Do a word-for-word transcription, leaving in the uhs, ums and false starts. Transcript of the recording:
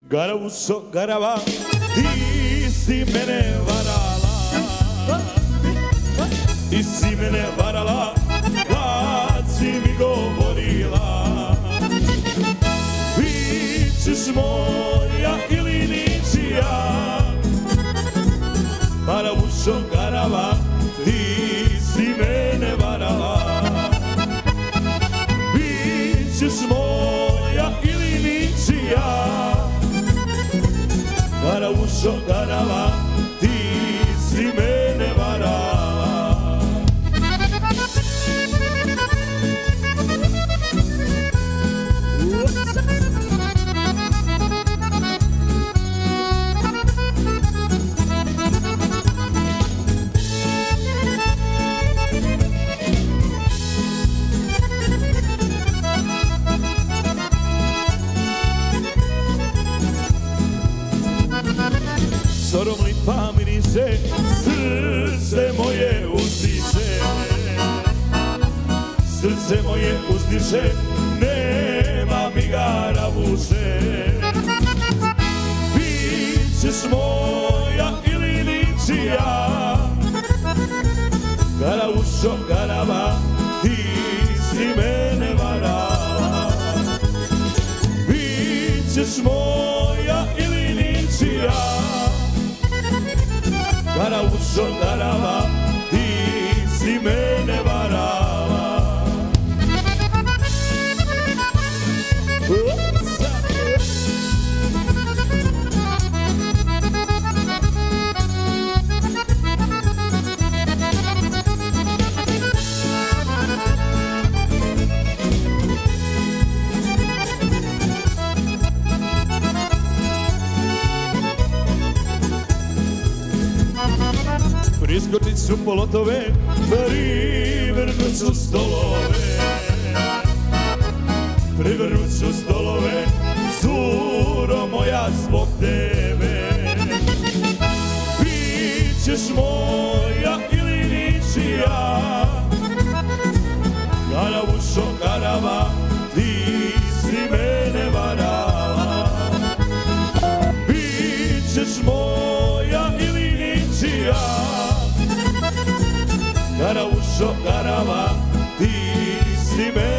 Garavuso, garava, ti si mene varala, ti si mene varala, kad si mi govorila. Bit ćeš moja ili ničija, Garavuso, garava, ti si mene varala. Bit ćeš moja ili ničija, Garavuso, garava, ti si mene varala. Sorom lipa miriše, srce moje uzdiše, srce moje uzdiše, nema mi Garavuše. Bit ćeš moja ili ničija, Garavuso, garava, ti si mene varala. Bit ćeš moja ili ničija, Garavuso, garava, ti si mene varala. Priskočit su polotove, privrnut su stolove, privrnut su stolove, curo moja zbog tebe. Bit ćeš moja ili ničija, Garavuso, garava, ti si mene varala. Bit ćeš moja ili ničija, Garavuso, garava, ti si mene